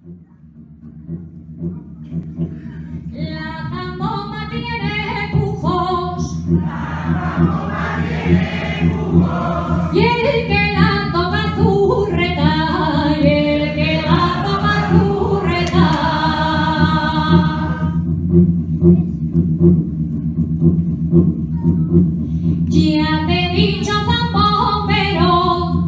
La zambomba tiene pujos, y el que la toca zurreta, y el que la toca zurreta. Ya te he dicho zambombero,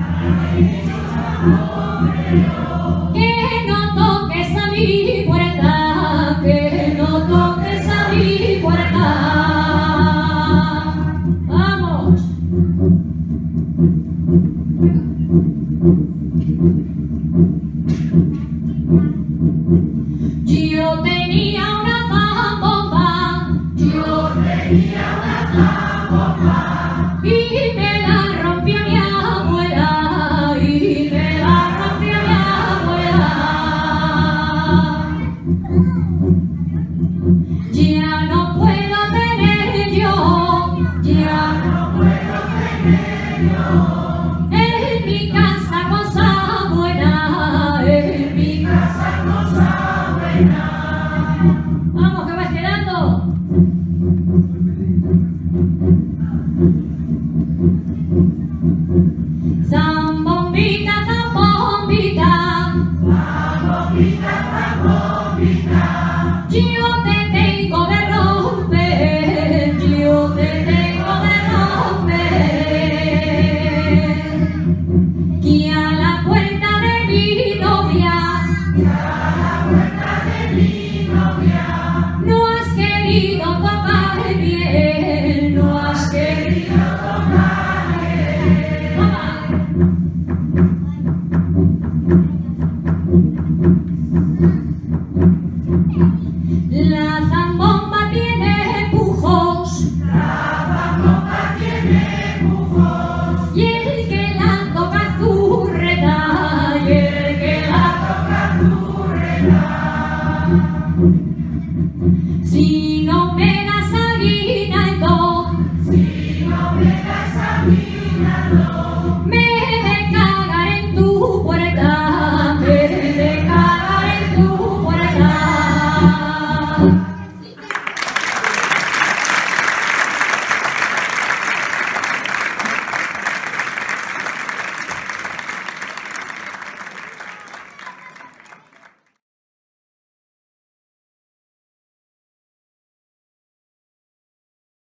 que no toques a mi puerta, que no toques a mi puerta. ¡Vamos! Yo tenía una zambomba, y me la rompió mi abuela, y me la rompió mi abuela. Ya no puedo tener yo, ya no puedo tener yo, en mi casa cosa buena, en mi casa cosa buena. Vamos, que vas quedando. Zambombita, zambombita, zambombita, zambombita, yo te tengo de romper, yo te tengo de romper, que a la puerta de mi novia, no has querido tocar bien, no has querido tocar bien. La zambomba tiene pujos, y el que la toca zurreta, y el que la toca zurreta. Si no me das aguinaldo, me